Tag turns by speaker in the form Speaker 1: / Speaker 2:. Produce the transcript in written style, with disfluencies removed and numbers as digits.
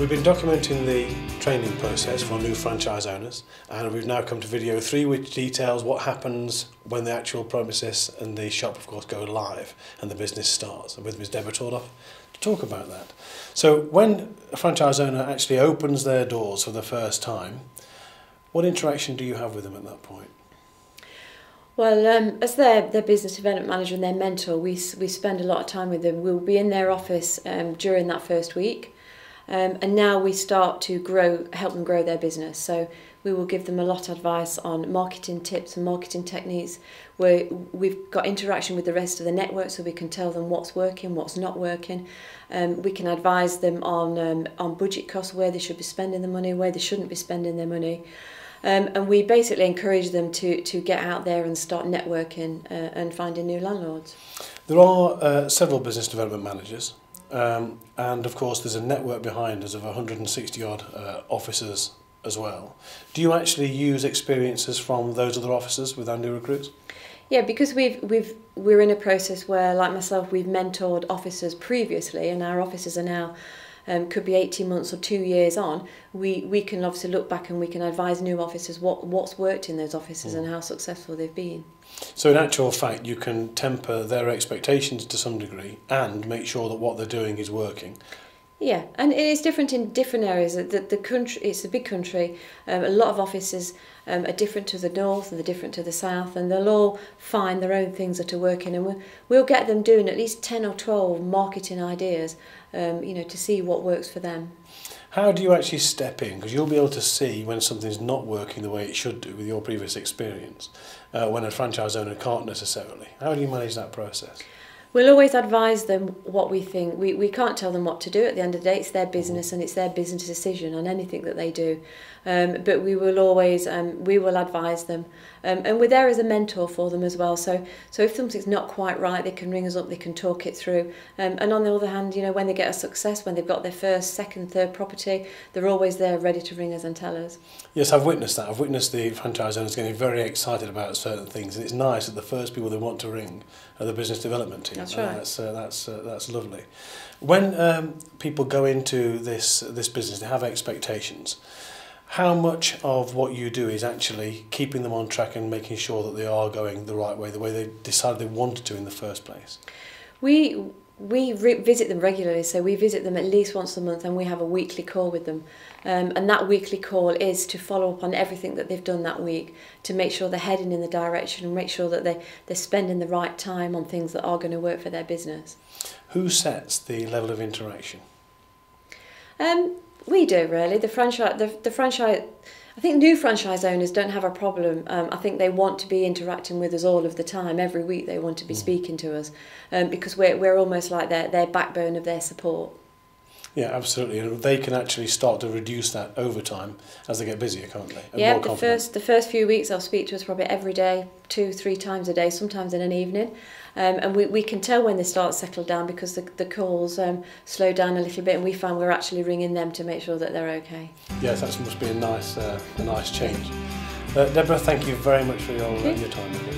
Speaker 1: We've been documenting the training process for new franchise owners, and we've now come to video 3, which details what happens when the actual premises and the shop of course go live and the business starts. I'm with Ms. Deborah Tordoff to talk about that. So when a franchise owner actually opens their doors for the first time, what interaction do you have with them at that point?
Speaker 2: Well, as their business development manager and their mentor, we spend a lot of time with them. We'll be in their office during that first week. And now we start to help them grow their business. So we will give them a lot of advice on marketing tips and marketing techniques, where we've got interaction with the rest of the network so we can tell them what's working, what's not working. We can advise them on budget costs, where they should be spending the money, where they shouldn't be spending their money. And we basically encourage them to get out there and start networking and finding new landlords.
Speaker 1: There are several business development managers. And of course there's a network behind us of 160 odd officers as well. Do you actually use experiences from those other officers with our new recruits? Yeah,
Speaker 2: because we're in a process where, like myself, we've mentored officers previously, and our officers are now could be 18 months or 2 years on. We can obviously look back and we can advise new officers what's worked in those offices and how successful they've been.
Speaker 1: So in actual fact, you can temper their expectations to some degree and make sure that what they're doing is working.
Speaker 2: Yeah, and it is different in different areas. The country, it's a big country. A lot of offices are different to the north and they're different to the south, and they'll all find their own things that are working, and we'll get them doing at least 10 or 12 marketing ideas, to see what works for them.
Speaker 1: How do you actually step in? Because you'll be able to see when something's not working the way it should do with your previous experience, when a franchise owner can't necessarily. How do you manage that process?
Speaker 2: We'll always advise them what we think. We can't tell them what to do. At the end of the day, it's their business and it's their business decision on anything that they do. But we will always advise them. And we're there as a mentor for them as well. So if something's not quite right, they can ring us up, they can talk it through. And on the other hand, when they get a success, when they've got their first, second, third property, they're always there ready to ring us and tell us.
Speaker 1: Yes, I've witnessed that. I've witnessed the franchise owners getting very excited about certain things. And it's nice that the first people they want to ring are the business development team.
Speaker 2: That's right.
Speaker 1: That's lovely. When people go into this business, they have expectations. How much of what you do is actually keeping them on track and making sure that they are going the right way, the way they decided they wanted to in the first place?
Speaker 2: We visit them regularly, so we visit them at least once a month, and we have a weekly call with them. And that weekly call is to follow up on everything that they've done that week, to make sure they're heading in the direction and make sure that they're spending the right time on things that are going to work for their business.
Speaker 1: Who sets the level of interaction?
Speaker 2: We do, really. The franchise. I think new franchise owners don't have a problem. I think they want to be interacting with us all of the time. Every week they want to be speaking to us, because we're almost like their backbone of their support. Yeah,
Speaker 1: absolutely, and they can actually start to reduce that over time as they get busier, can't they? And
Speaker 2: yeah, the first few weeks they'll speak to us probably every day, 2-3 times a day, sometimes in an evening, and we can tell when they start to settle down because the calls slow down a little bit, and we find we're actually ringing them to make sure that they're okay.
Speaker 1: Yes, that must be a nice change. Deborah, thank you very much for your time.